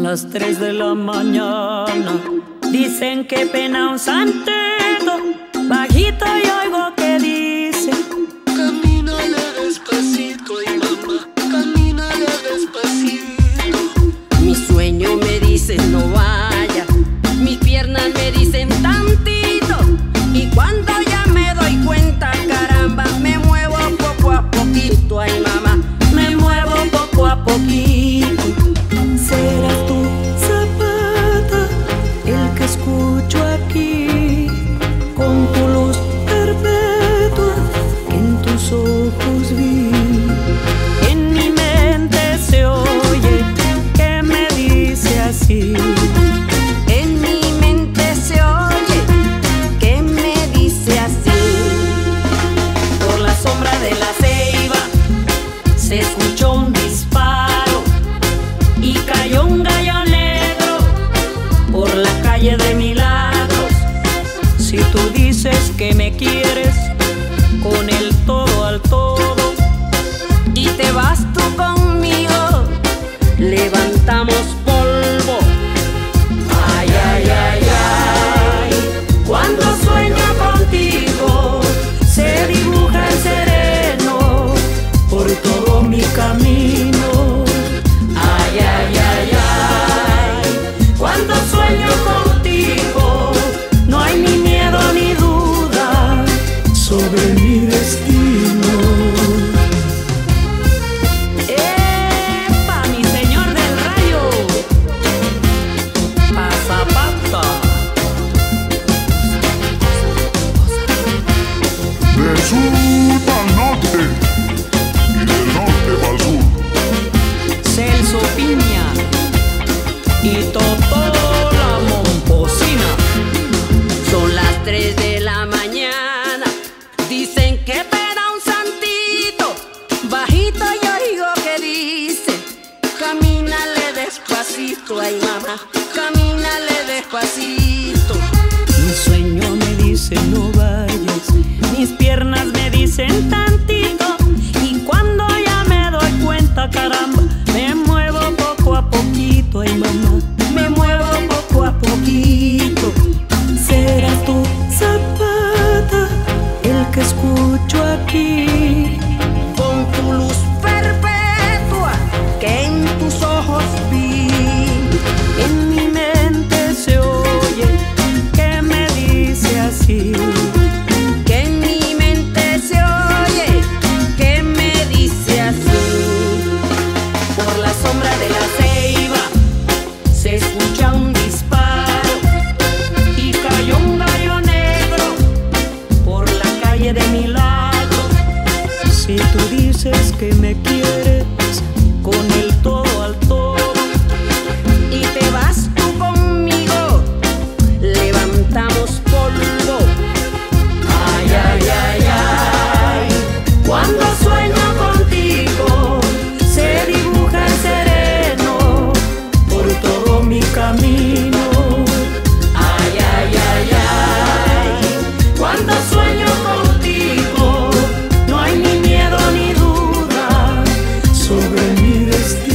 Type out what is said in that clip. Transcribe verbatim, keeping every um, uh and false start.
las tres de la mañana. Dicen que pena un santito, bajito y oigo que dice: camínale despacito, ay mamá, camínale despacito. Mi sueño me dice no vaya, mis piernas me dicen tantito, y cuando ya me doy cuenta, caramba, me muevo poco a poquito, ay mamá, me muevo poco a poquito. Serás tú, Zapata, el que escucho aquí, con tu luz perpetua que en tus ojos vi. En mi mente se oye que me dice así. en mi mente se oye que me dice así. Por la sombra de la ceiba se escuchó un disparo y cayó un gallo negro por la calle de Milagros. Si tú dices que me quieres con el todo al todo Y te vas tú conmigo, levantamos polvo. ay, ay, ay, ay, cuando sueño contigo se dibuja el sereno por todo mi camino. Ay, ay, ay, ay, cuando sueño contigo no hay ni miedo ni duda sobre mi destino. ¡Epa, mi señor del rayo! Pa' Zapata. Del sur al norte y del norte al sur. Celso Piña y Totó la Momposina. Son las tres de la mañana, dicen que peda un santito, bajito yo oigo que dice: camínale despacito, ay mamá, camínale despacito. Mi sueño me dice no vayas, mis piernas me dicen tantito, y cuando ya me doy cuenta, caramba, me muevo poco a poquito, ay mamá, me muevo poco a poquito. Serás tú, Zapata, el que escucho aquí, Con tu luz perpetua que en tus ojos vi. en mi mente se oye que me dice así. Que en mi mente se oye que me dice así. Por la sombra de la ceiba se escucha un disparo y cayó un gallo negro por la calle de Milagros. Si tú dices que me quieres con el todo al todo Y te vas tú conmigo, levantamos polvo. ay, ay, ay, ay, cuando sueño contigo se dibuja el sereno por todo mi camino. Ay, ay, ay, ay, cuando sueño contigo no hay ni miedo ni duda sobre mi destino.